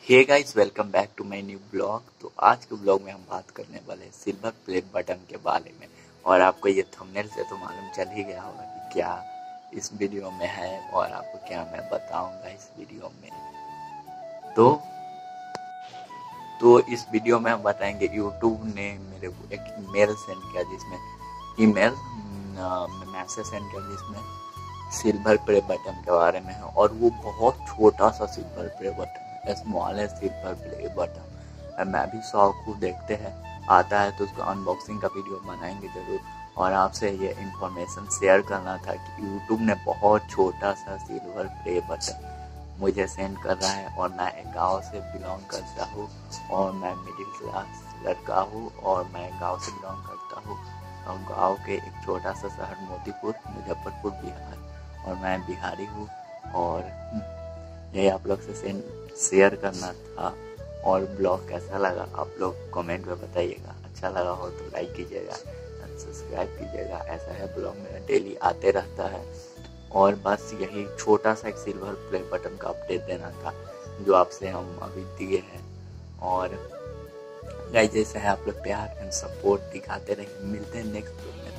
Hey guys, welcome back to my new blog. तो आज के ब्लॉग में हम बात करने वाले हैं सिल्वर प्ले बटन के बारे में। और आपको ये थंबनेल से तो मालूम चल ही गया होगा कि क्या इस वीडियो में है और आपको क्या मैं बताऊंगा इस वीडियो में। तो इस वीडियो में हम बताएंगे यूट्यूब ने मेरे को एक ईमेल सेंड किया, जिसमें मैसेज सेंड किया जिसमें सिल्वर प्ले बटन के बारे में है। और वो बहुत छोटा सा silver play button, smallest silver play button. मैं भी शौक हूँ, देखते हैं आता है तो उसको अनबॉक्सिंग का वीडियो बनाएंगे जरूर। और आपसे ये इंफॉर्मेशन शेयर करना था कि यूट्यूब ने बहुत छोटा सा सिल्वर प्ले बटन मुझे सेंड कर रहा है। और मैं एक गाँव से बिलोंग करता हूँ और मैं मिडिल क्लास लड़का हूँ और मैं गाँव से बिलोंग करता हूँ। और गाँव के एक छोटा सा शहर मोतीपुर, मुजफ्फरपुर, बिहार। और मैं बिहारी हूँ और यही आप लोग से शेयर करना था। और ब्लॉग कैसा लगा आप लोग कमेंट में बताइएगा। अच्छा लगा हो तो लाइक कीजिएगा, सब्सक्राइब कीजिएगा। ऐसा है, ब्लॉग मेरा डेली आते रहता है। और बस यही छोटा सा एक सिल्वर प्ले बटन का अपडेट देना था जो आपसे हम अभी दिए हैं। और गाइस, जैसे है आप लोग प्यार एंड सपोर्ट दिखाते रहेंगे। मिलते हैं नेक्स्ट ब्लॉग में।